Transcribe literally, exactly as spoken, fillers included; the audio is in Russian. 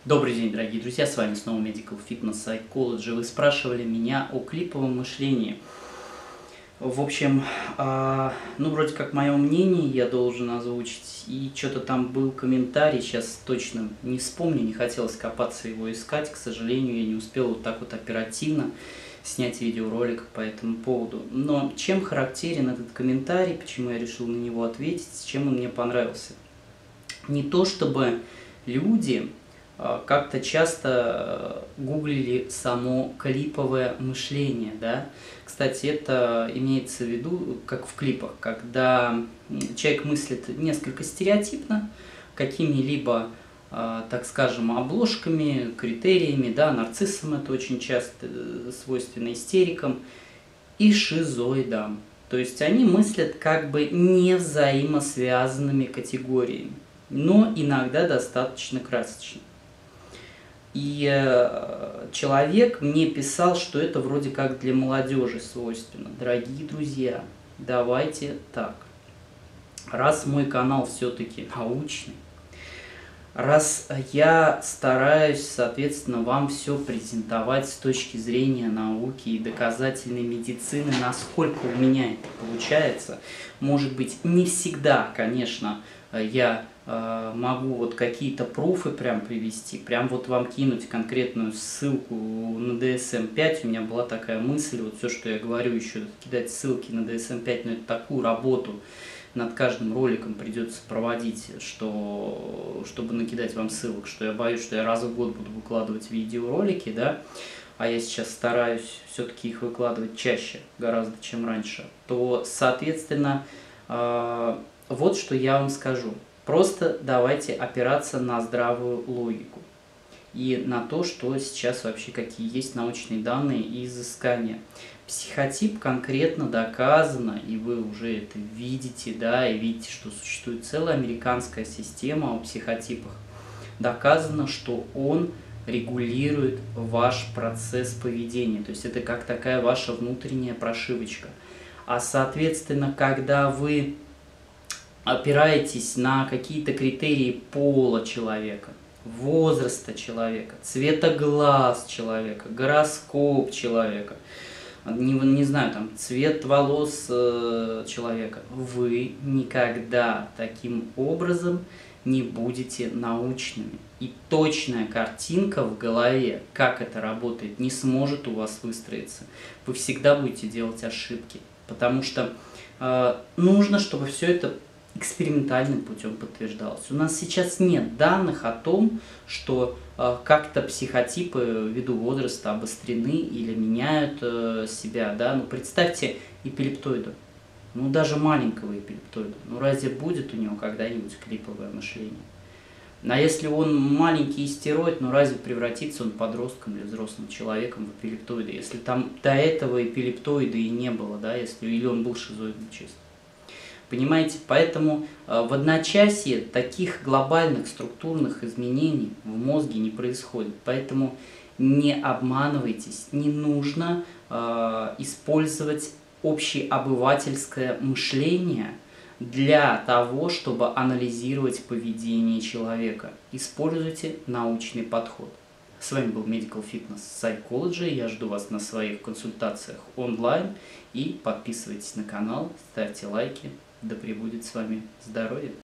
Добрый день, дорогие друзья, с вами снова Medical Fitness Psychology. Вы спрашивали меня о клиповом мышлении. В общем, э, ну вроде как мое мнение я должен озвучить, и что-то там был комментарий, сейчас точно не вспомню, не хотелось копаться его искать, к сожалению, я не успел вот так вот оперативно снять видеоролик по этому поводу. Но чем характерен этот комментарий, почему я решил на него ответить, чем он мне понравился? Не то чтобы люди как-то часто гуглили само клиповое мышление, да. Кстати, это имеется в виду, как в клипах, когда человек мыслит несколько стереотипно, какими-либо, так скажем, обложками, критериями, да, нарциссам это очень часто свойственно, истерикам и шизоидам. То есть они мыслят как бы не взаимосвязанными категориями, но иногда достаточно красочно. И э, человек мне писал, что это вроде как для молодежи свойственно. Дорогие друзья, давайте так. Раз мой канал все-таки научный, раз я стараюсь, соответственно, вам все презентовать с точки зрения науки и доказательной медицины, насколько у меня это получается, может быть, не всегда, конечно, я могу вот какие-то пруфы прям привести, прям вот вам кинуть конкретную ссылку на ди эс эм пять. У меня была такая мысль, вот все, что я говорю, еще кидать ссылки на ди эс эм пять, но это такую работу над каждым роликом придется проводить, что, чтобы накидать вам ссылок, что я боюсь, что я раз в год буду выкладывать видеоролики, да, а я сейчас стараюсь все-таки их выкладывать чаще, гораздо, чем раньше, то, соответственно, э, вот что я вам скажу. Просто давайте опираться на здравую логику и на то, что сейчас вообще какие есть научные данные и изыскания. Психотип конкретно доказано, и вы уже это видите, да, и видите, что существует целая американская система о психотипах. Доказано, что он регулирует ваш процесс поведения, то есть это как такая ваша внутренняя прошивочка. А соответственно, когда вы опираетесь на какие-то критерии пола человека, возраста человека, цвета глаз человека, гороскоп человека, не, не знаю, там, цвет волос э, человека, вы никогда таким образом не будете научными. И точная картинка в голове, как это работает, не сможет у вас выстроиться. Вы всегда будете делать ошибки, потому что э, нужно, чтобы все это экспериментальным путем подтверждалось. У нас сейчас нет данных о том, что э, как-то психотипы ввиду возраста обострены или меняют э, себя. Да? Ну, представьте эпилептоида, ну даже маленького эпилептоида. Ну разве будет у него когда-нибудь клиповое мышление? А если он маленький истероид, ну разве превратится он подростком или взрослым человеком в эпилептоида? Если там до этого эпилептоида и не было, да, если, или он был шизоидным чисто. Понимаете, поэтому э, в одночасье таких глобальных структурных изменений в мозге не происходит. Поэтому не обманывайтесь, не нужно э, использовать общеобывательское мышление для того, чтобы анализировать поведение человека. Используйте научный подход. С вами был Medical Fitness Psychology. Я жду вас на своих консультациях онлайн. И подписывайтесь на канал, ставьте лайки. Да пребудет с вами здоровье!